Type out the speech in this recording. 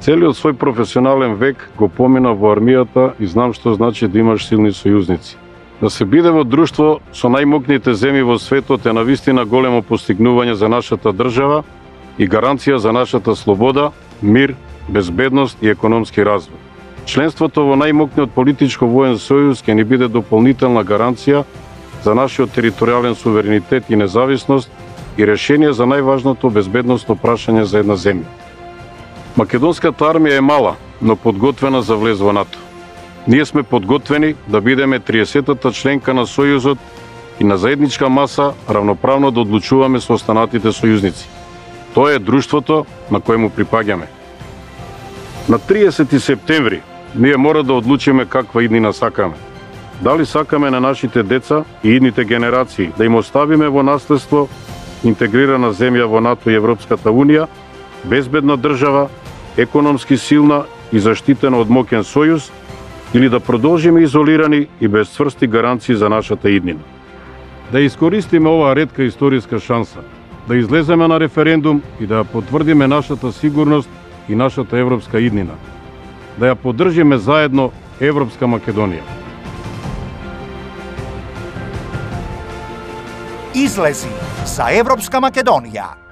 Целиот свој професионален век го помина во армијата и знам што значи да имаш силни сојузници. Да се биде во друштво со најмокните земји во светот е навистина големо постигнување за нашата држава и гаранција за нашата слобода, мир, безбедност и економски развој. Членството во најмокниот политичко воен сојуз ќе ни биде дополнителна гаранција за нашиот територијален суверенитет и независност и решение за најважното безбедносно прашање за една земја. Македонската армија е мала, но подготвена за влез во НАТО. Ние сме подготвени да бидеме 30-та членка на Сојузот и на заедничка маса равноправно да одлучуваме со останатите сојузници. Тоа е друштвото на кое му припаѓаме. На 30 септември ние мора да одлучиме каква иднина сакаме. Дали сакаме на нашите деца и идните генерации да им оставиме во наследство интегрирана земја во НАТО и Европската Унија, безбедна држава, економски силна и заштитена од моќен сојуз, или да продолжиме изолирани и без цврсти гаранции за нашата иднина. Да искористиме оваа ретка историска шанса, да излеземе на референдум и да ја потврдиме нашата сигурност и нашата европска иднина. Да ја поддржиме заедно Европска Македонија. Излези за Европска Македонија.